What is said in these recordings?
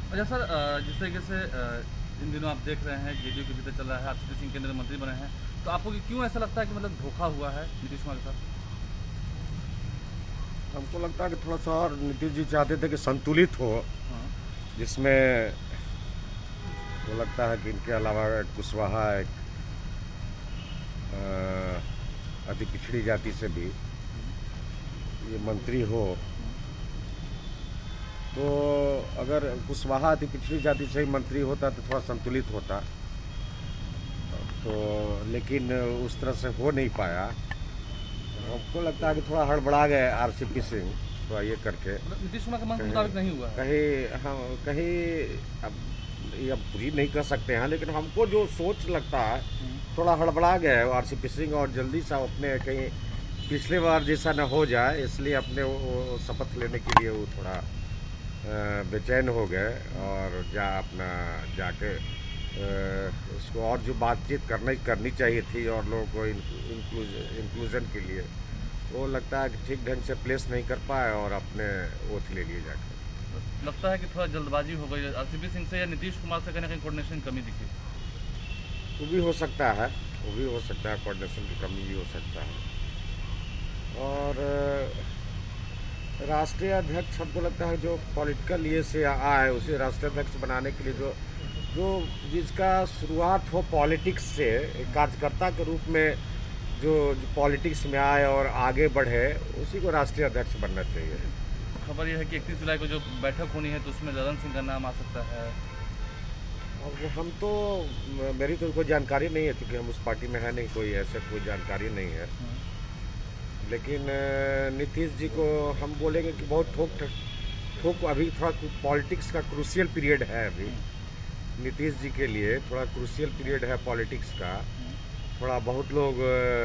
अच्छा सर, जिस तरीके से इन दिनों आप देख रहे हैं जेडीयू के भीतर चल रहा है, आरसीपी सिंह केंद्रीय मंत्री बने हैं, तो आपको क्यों ऐसा लगता है कि मतलब धोखा हुआ है नीतीश कुमार के साथ? हमको लगता है कि थोड़ा सा और नीतीश जी चाहते थे कि संतुलित हो, हाँ। जिसमें वो लगता है कि इनके अलावा कुशवाहा एक अति पिछड़ी जाति से भी ये मंत्री हो, तो अगर कुशवाहा अति पिछड़ी जाति से ही मंत्री होता तो थोड़ा संतुलित होता, तो लेकिन उस तरह से हो नहीं पाया। हमको लगता है कि थोड़ा हड़बड़ा गए आरसीपी सिंह थोड़ा ये करके। मतलब नीतीश कुमार के मन के कहीं मुताबिक नहीं हुआ है। कहीं हम कहीं अब ये अब पूरी नहीं कर सकते हैं, लेकिन हमको जो सोच लगता है थोड़ा हड़बड़ा गया है आरसीपी सिंह, और जल्दी से अपने कहीं पिछले बार जैसा न हो जाए, इसलिए अपने वो शपथ लेने के लिए वो थोड़ा बेचैन हो गए। और अपना जाके उसको और जो बातचीत करनी चाहिए थी और लोगों को इंक्लूजन के लिए, वो लगता है कि ठीक ढंग से प्लेस नहीं कर पाए और अपने ओथ ले लिए जाके। लगता है कि थोड़ा जल्दबाजी हो गई आरसीपी सिंह से या नीतीश कुमार से, कहीं ना कहीं कोऑर्डिनेशन कमी दिखी। वो भी हो सकता है, वो भी हो सकता है, कोऑर्डिनेशन की कमी भी हो सकता है। और राष्ट्रीय अध्यक्ष हमको लगता है जो पॉलिटिकल ये से आए, उसे राष्ट्रीय अध्यक्ष बनाने के लिए जो जो जिसका शुरुआत हो पॉलिटिक्स से, एक कार्यकर्ता के रूप में जो पॉलिटिक्स में आए और आगे बढ़े, उसी को राष्ट्रीय अध्यक्ष बनना चाहिए। खबर यह है कि 31 जुलाई को जो बैठक होनी है तो उसमें ललन सिंह का नाम आ सकता है। और हम तो मेरी तो कोई जानकारी नहीं है, क्योंकि हम उस पार्टी में है नहीं, कोई ऐसे कोई जानकारी नहीं है। लेकिन नीतीश जी को हम बोलेंगे कि बहुत ठोक अभी थोड़ा पॉलिटिक्स का क्रूशियल पीरियड है। अभी नीतीश जी के लिए थोड़ा क्रूशियल पीरियड है पॉलिटिक्स का। थोड़ा बहुत लोग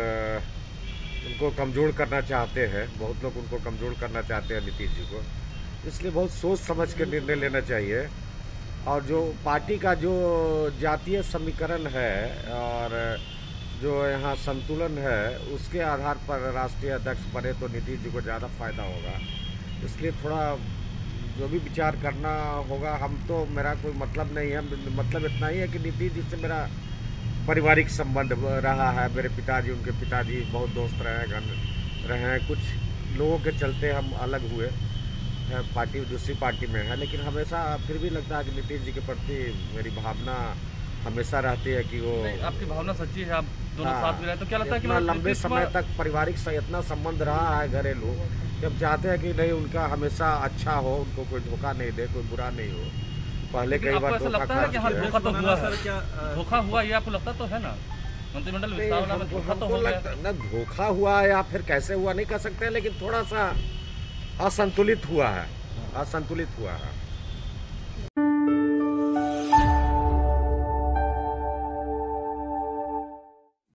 उनको कमज़ोर करना चाहते हैं, बहुत लोग उनको कमज़ोर करना चाहते हैं नीतीश जी को, इसलिए बहुत सोच समझ कर निर्णय लेना चाहिए। और जो पार्टी का जो जातीय समीकरण है और जो यहाँ संतुलन है, उसके आधार पर राष्ट्रीय अध्यक्ष बने तो नीतीश जी को ज़्यादा फायदा होगा। इसलिए थोड़ा जो भी विचार करना होगा, हम तो मेरा कोई मतलब नहीं है, मतलब इतना ही है कि नीतीश जी से मेरा पारिवारिक संबंध रहा है। मेरे पिताजी, उनके पिताजी बहुत दोस्त रहे हैं। कुछ लोगों के चलते हम अलग हुए, पार्टी दूसरी पार्टी में है, लेकिन हमेशा फिर भी लगता है कि नीतीश जी के प्रति मेरी भावना हमेशा रहती है कि वो। आपकी भावना सच्ची है, आप दोनों हाँ, साथ में रहे तो क्या लगता है कि इतना मतलब लंबे नीतीश समय कुमार। तक पारिवारिक से इतना संबंध रहा है घरेलू, कि हम चाहते हैं कि नहीं, उनका हमेशा अच्छा हो, उनको कोई धोखा नहीं दे, कोई बुरा नहीं हो। पहले कई आपको बार ऐसा धोखा लगता है कि हाँ खा धोखा तो हुआ है, धोखा हुआ ये आपको लगता तो है ना? मंत्रिमंडल विस्तार वाला में धोखा तो हमको हो गया। लगता ना धोखा हुआ या फिर कैसे हुआ नहीं कह सकते, लेकिन थोड़ा सा असंतुलित हुआ है, असंतुलित हुआ है।